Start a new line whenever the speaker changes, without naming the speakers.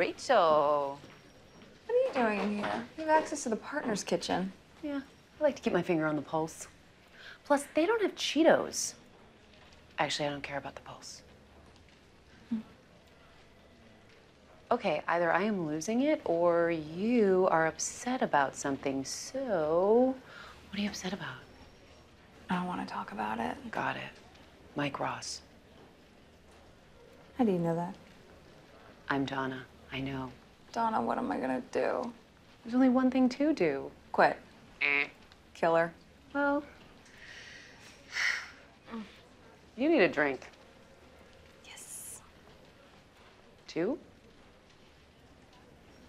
Rachel.
What are you doing in here? You have access to the partner's kitchen.
Yeah, I like to keep my finger on the pulse. Plus, they don't have Cheetos. Actually, I don't care about the pulse. Okay, either I am losing it or you are upset about something. So, what are you upset about?
I don't want to talk about it.
Got it. Mike Ross.
How do you know that?
I'm Donna. I know.
Donna, what am I gonna do?
There's only one thing to do.
Quit. Kill her.
Well, you need a drink.
Yes.
2?